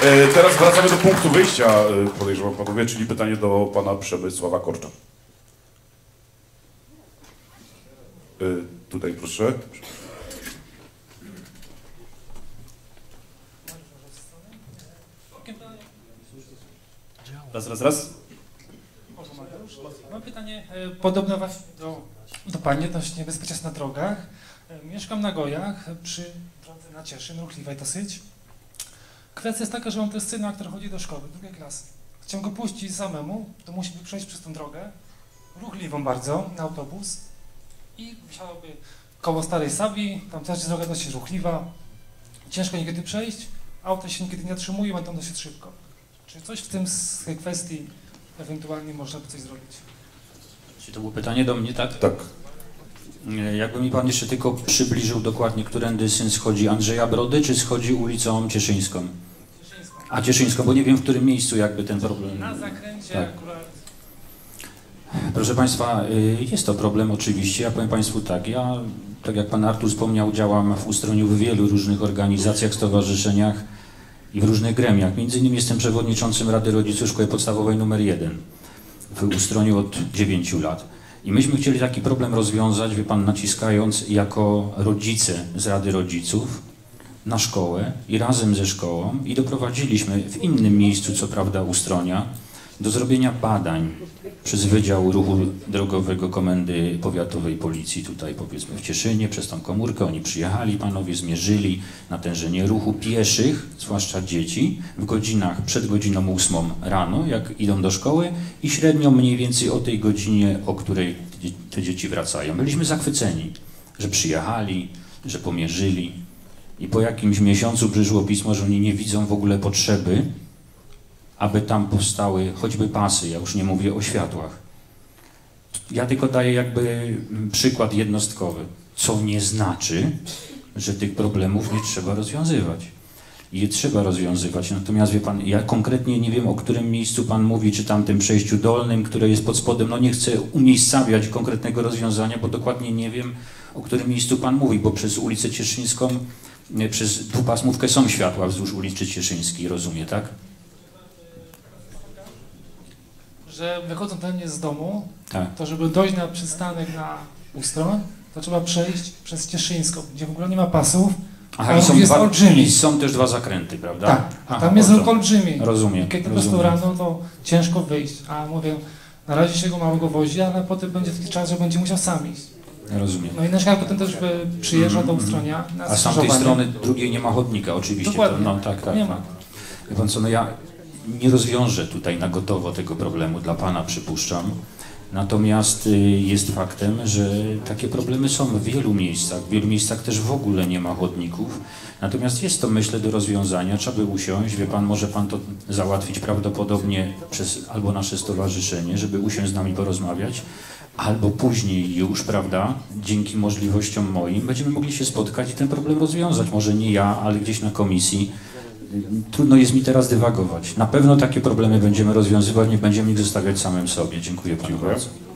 Teraz wracamy do punktu wyjścia, podejrzewam panowie, czyli pytanie do pana Przemysława Korcza. Tutaj proszę. Raz. Mam pytanie podobne właśnie do pani odnośnie bezpieczeństwa na drogach. Mieszkam na Gojach, przy drodze na Cieszyn, ruchliwej dosyć. Kwestia jest taka, że mam też syna, który chodzi do szkoły, drugiej klasy. Chciałem go puścić samemu, to musi przejść przez tę drogę, ruchliwą bardzo, na autobus i wsiadałby koło Starej Sabii, tam też droga dosyć ruchliwa, ciężko niekiedy przejść, auto się niekiedy nie zatrzymuje, będą dosyć szybko. Czy coś w tym z tej kwestii ewentualnie można by coś zrobić? Czy to było pytanie do mnie, tak? Tak. Jakby mi pan jeszcze tylko przybliżył dokładnie, którędy syn schodzi, Andrzeja Brody, czy schodzi ulicą Cieszyńską? Cieszyńską. A Cieszyńską, bo nie wiem, w którym miejscu jakby ten problem... Na zakręcie tak. akurat. Proszę państwa, jest to problem oczywiście, ja powiem państwu tak, ja, tak jak pan Artur wspomniał, działam w Ustroniu w wielu różnych organizacjach, stowarzyszeniach i w różnych gremiach. Między innymi jestem przewodniczącym Rady Rodziców Szkoły Podstawowej nr 1 w Ustroniu od 9 lat. I myśmy chcieli taki problem rozwiązać, wie pan, naciskając jako rodzice z Rady Rodziców na szkołę i razem ze szkołą i doprowadziliśmy w innym miejscu, co prawda Ustronia, do zrobienia badań przez Wydział Ruchu Drogowego Komendy Powiatowej Policji tutaj powiedzmy w Cieszynie, przez tą komórkę. Oni przyjechali, panowie zmierzyli natężenie ruchu pieszych, zwłaszcza dzieci, w godzinach przed godziną 8 rano, jak idą do szkoły i średnio mniej więcej o tej godzinie, o której te dzieci wracają. Byliśmy zachwyceni, że przyjechali, że pomierzyli i po jakimś miesiącu przyszło pismo, że oni nie widzą w ogóle potrzeby, aby tam powstały choćby pasy, ja już nie mówię o światłach. Ja tylko daję jakby przykład jednostkowy, co nie znaczy, że tych problemów nie trzeba rozwiązywać. Je trzeba rozwiązywać, natomiast wie pan, ja konkretnie nie wiem, o którym miejscu pan mówi, czy tam tym przejściu dolnym, które jest pod spodem, no nie chcę umiejscawiać konkretnego rozwiązania, bo dokładnie nie wiem, o którym miejscu pan mówi, bo przez ulicę Cieszyńską, przez dwupasmówkę są światła wzdłuż ulicy Cieszyńskiej, rozumie, tak? Że wychodząc do mnie z domu, Tak. to żeby dojść na przystanek na Ustroń, to trzeba przejść przez Cieszyńską, gdzie w ogóle nie ma pasów. Aha, i są też dwa zakręty, prawda? Tak, aha, tam jest ruch olbrzymi. Rozumiem. Kiedy po prostu rano, to ciężko wyjść, a mówię, na razie się go małego wozi, ale potem będzie taki czas, że będzie musiał sam iść. Rozumiem. No i nasz kraj potem też przyjeżdża do Ustronia. A z tamtej strony drugiej nie ma chodnika, oczywiście. Dokładnie. To, no tak. Nie ma. Wie pan co, no ja nie rozwiążę tutaj na gotowo tego problemu, dla pana przypuszczam. Natomiast jest faktem, że takie problemy są w wielu miejscach. W wielu miejscach też w ogóle nie ma chodników. Natomiast jest to, myślę, do rozwiązania. Trzeba by usiąść. Wie pan, może pan to załatwić prawdopodobnie przez albo nasze stowarzyszenie, żeby usiąść z nami porozmawiać, albo później już, prawda, dzięki możliwościom moim, będziemy mogli się spotkać i ten problem rozwiązać. Może nie ja, ale gdzieś na komisji. Trudno jest mi teraz dywagować. Na pewno takie problemy będziemy rozwiązywać, nie będziemy ich zostawiać samym sobie. Dziękuję panu bardzo.